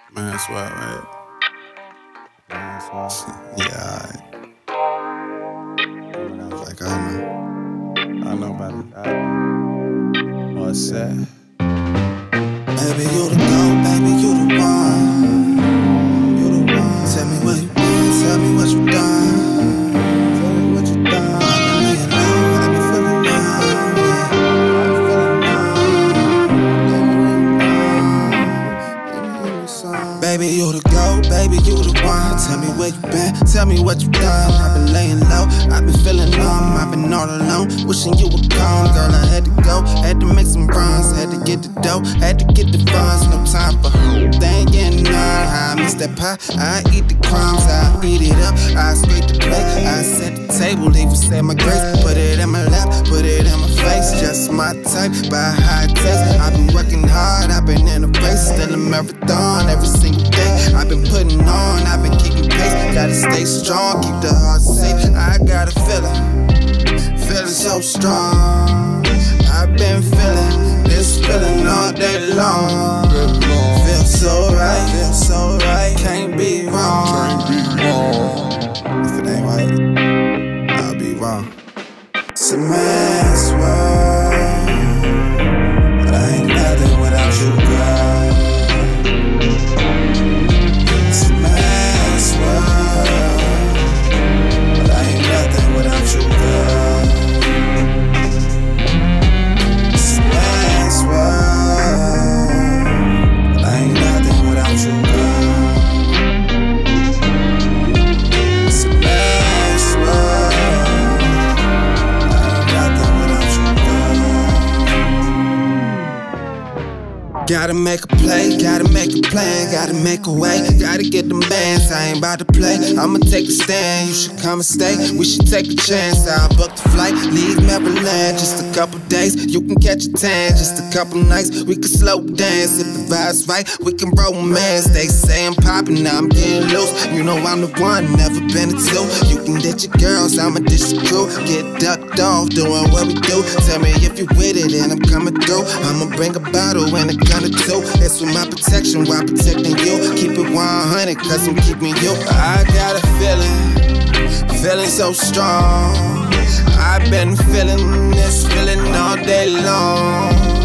Man, that's wild, right? Man, that's wild. Yeah, I was like, I know about it. Morset. Baby, you the goat, baby, you the one. You the one. Tell me what you been, tell me what you done. Tell me what you done. I've been laying low, I've been feeling low, yeah. I've been feeling low. Baby, you the goat, baby, you the one. Tell me where you been, tell me what you done. I've been laying low, I've been feeling numb, I've been all alone, wishing you would come. Girl, I had to go, had to make some runs, had to get the dough, had to get the funds. No time for thinking on how I miss that pie. I eat the crumbs, I eat it up, I scrape the plate, I set the table, even say my grace. Put it in my lap, put it in my face, just my type, by high taste. I've been working hard, I've been in a race, still a marathon every single day. I've been putting on, I've been keeping pace, gotta stay strong, keep the heart safe. I got a feeling so strong. I've been feeling this feeling all day long. Feel so right, can't be wrong. If it ain't right, I'll be wrong. It's a man's world, but I ain't nothing without you, girl. It's a man's world, but I ain't nothing without you, girl. It's a man's world, but I ain't nothing without you, girl. It's a man's world, but I ain't nothing without you, girl. Gotta make a play, gotta make a plan, gotta make a way, gotta get them bands. I ain't about to play, I'ma take a stand. You should come and stay, we should take a chance. I'll book the flight, leave Maryland. Just a couple days, you can catch a tan. Just a couple nights, we can slow dance. If the vibe's right, we can romance. They say I'm poppin', now I'm getting loose. You know I'm the one, never been a two. You can ditch your girls, I'ma ditch the crew. Get ducked off, doing what we do. Tell me if you with it and I'm coming through. I'ma bring a bottle and a gun or two. It's for my protection while protecting you. Keep it 100 cause I'm keeping you. I got a feeling so strong. I've been feeling this feeling all day long.